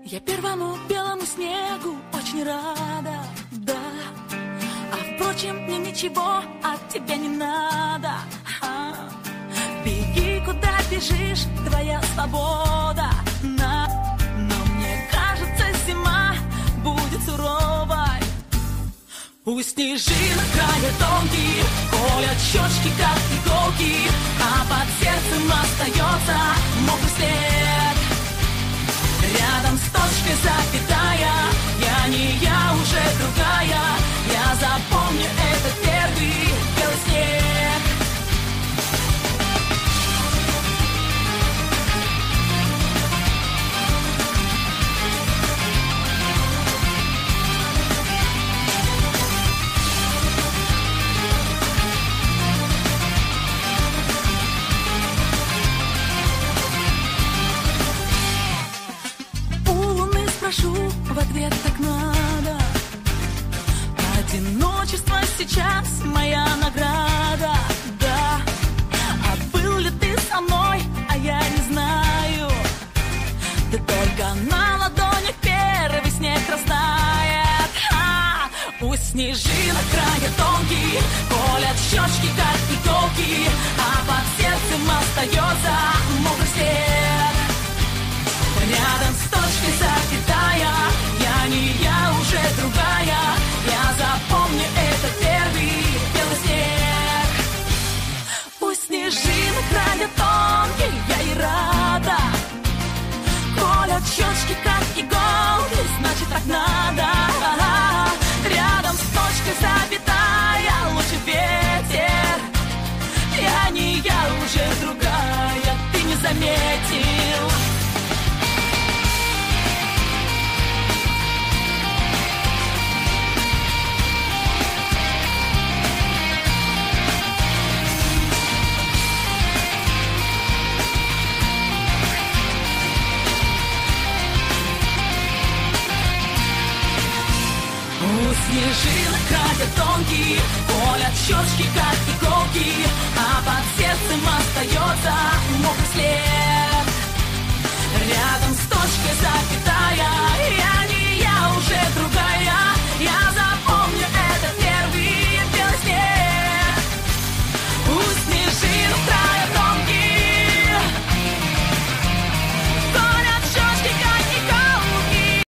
Я первому белому снегу очень рада, да. А впрочем, мне ничего от тебя не надо. Беги, куда бежишь, твоя свобода. Но мне кажется, зима будет суровой. У снежинок края тонкие, колят щечки, как иголки, а под сердцем остается мокрый след. Рядом с точкой запятая, я не я, уже другая. Я запомню этот первый белый снег. Прошу в ответ, так надо. Одиночество сейчас моя награда, да. А был ли ты со мной, а я не знаю. Ты только на ладони первый снег растает. У снежинок края тонкий, колят щечки, как иголки, а под сердцем остается мокрый след. Рядом с точкой запятая, я не я, уже другая. Я запомню этот первый белый снег. Пусть снежинок края тонкий, я и рада. Колят щечки, как иголки, значит так надо. Рядом с точкой запятая, лучше ветер. Я не я, уже другая, ты не заметил. Снежинок края тонкие, колят щечки, как иголки, а под сердцем остается мокрый след. Рядом с точкой запятая.